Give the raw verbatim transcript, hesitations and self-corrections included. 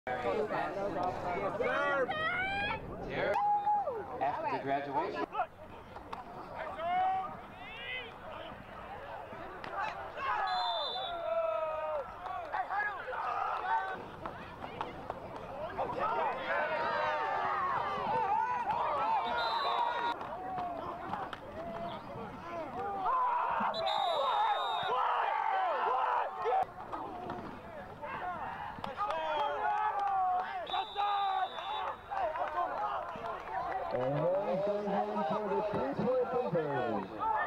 Here, after graduation. And one going home for the three-point conversion.